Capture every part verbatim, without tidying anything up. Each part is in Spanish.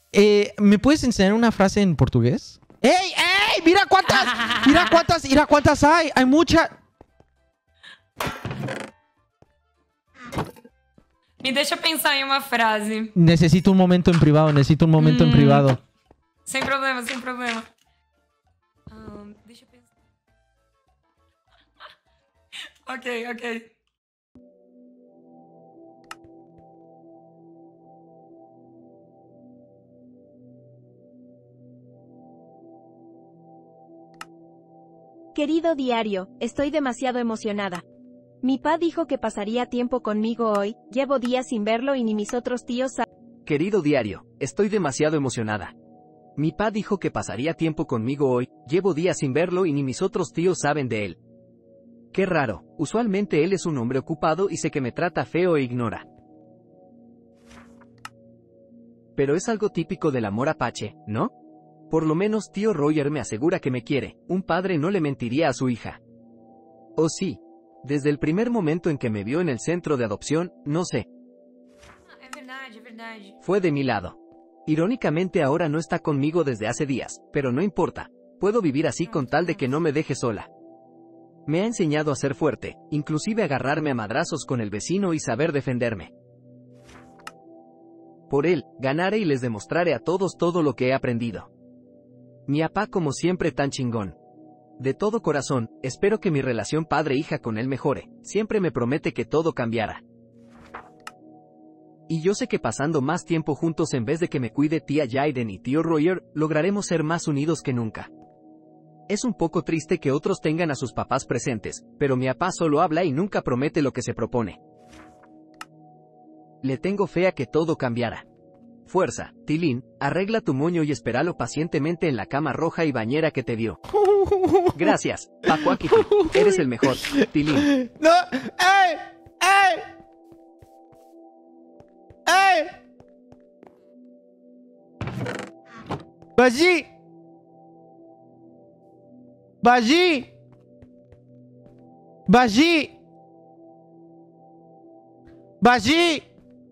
Eh, ¿Me puedes enseñar una frase en portugués? ¡Ey, ey! ¡Mira cuántas! ¡Mira cuántas! ¡Mira cuántas hay! ¡Hay muchas! Me deixa pensar em uma frase. Necesito un momento en privado, necesito un momento Mm. en privado. Sem problema, sem problema. Um, deixa eu pensar. Ok, ok. Querido diario, estoy demasiado emocionada. Mi pa dijo que pasaría tiempo conmigo hoy, llevo días sin verlo y ni mis otros tíos saben. Querido diario, estoy demasiado emocionada. Mi pa dijo que pasaría tiempo conmigo hoy, llevo días sin verlo y ni mis otros tíos saben de él. Qué raro, usualmente él es un hombre ocupado y sé que me trata feo e ignora. Pero es algo típico del amor apache, ¿no? Por lo menos tío Roger me asegura que me quiere, un padre no le mentiría a su hija. Oh sí, desde el primer momento en que me vio en el centro de adopción, no sé. É verdade, é verdade. Fue de mi lado. Irónicamente ahora no está conmigo desde hace días, pero no importa, puedo vivir así con tal de que no me deje sola. Me ha enseñado a ser fuerte, inclusive agarrarme a madrazos con el vecino y saber defenderme. Por él, ganaré y les demostraré a todos todo lo que he aprendido. Mi apá como siempre tan chingón. De todo corazón, espero que mi relación padre-hija con él mejore, siempre me promete que todo cambiará. Y yo sé que pasando más tiempo juntos en vez de que me cuide tía Jaiden y tío Roger, lograremos ser más unidos que nunca. Es un poco triste que otros tengan a sus papás presentes, pero mi apá solo habla y nunca promete lo que se propone. Le tengo fe a que todo cambiará. Fuerza, Tilín, arregla tu moño y espéralo pacientemente en la cama roja y bañera que te dio. Gracias, Pacuaquiti, eres el mejor, Tilín. ¡No! ¡Ey! ¡Ey! ¡Ey! ¡Bají! ¡Bají! ¡Bají! ¡Bají!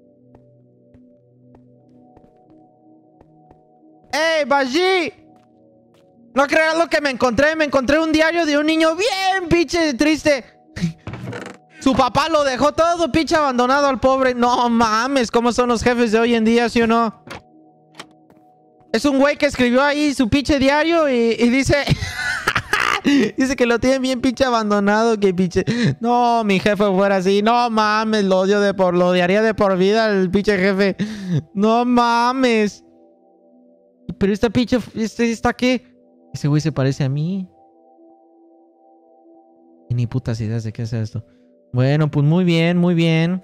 ¡Ey, Bají! No creas lo que me encontré. Me encontré un diario de un niño bien pinche triste. Su papá lo dejó todo pinche abandonado al pobre. No mames, ¿cómo son los jefes de hoy en día, sí o no? Es un güey que escribió ahí su pinche diario y, y dice... dice que lo tiene bien pinche abandonado, que pinche... No, mi jefe fuera así. No mames, lo odio de por... Lo odiaría de por vida el pinche jefe. No mames. Pero esta pinche... ¿Este está qué? Ese güey se parece a mí. Y ni putas ideas de qué es esto. Bueno, pues muy bien, muy bien.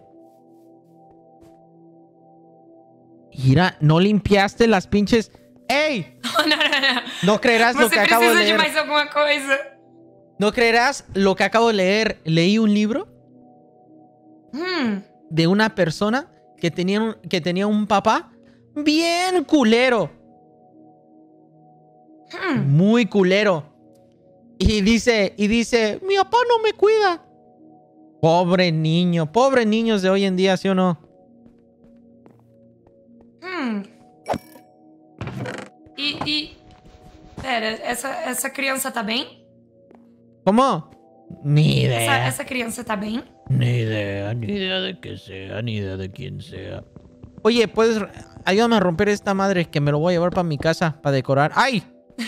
Mira, no limpiaste las pinches... ¡Ey! Não, não, não, não. No creerás lo Você que acabo de precisa de leer. mais alguma coisa? No creerás lo que acabo de leer. Leí un libro Hum. de una persona que tenía un, que tenía un papá bien culero. Hum. Muy culero. Y dice, y dice, mi papá no me cuida. Pobre niño, pobres niños de hoy en día, ¿sí o no? Hum. E, e... Pera, essa, essa criança tá bem? ¿Cómo? Ni Essa, idea. essa criança tá bem? Ni idea, ni idea de que sea, ni idea de quién sea. Oye, ¿puedes ayúdame a romper esta madre que me lo voy a llevar para mi casa para decorar? ¡Ay!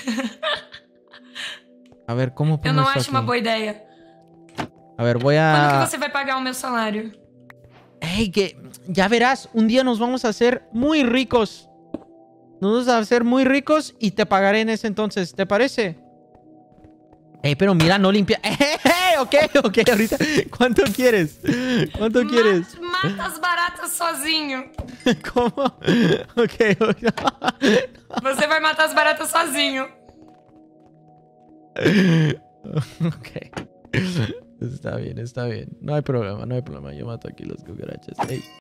A ver, ¿cómo pongo Eu não esto acho uma aquí? boa ideia. A ver, voy Quando que a... você vai pagar o meu salário? ¡Ey, que ya verás! Un día nos vamos a hacer muy ricos. Nos vamos a hacer muy ricos y te pagaré en ese entonces. ¿Te parece? Ey, pero mira, no limpia... ¡Eh! Ok, ok, ahorita... ¿Cuánto quieres? ¿Cuánto Ma- quieres? Mata as baratas sozinho. ¿Cómo? Ok, ok. Você vai matar as baratas sozinho. Ok. Está bien, está bien. No hay problema, no hay problema. Yo mato aquí los cucarachas. Ey.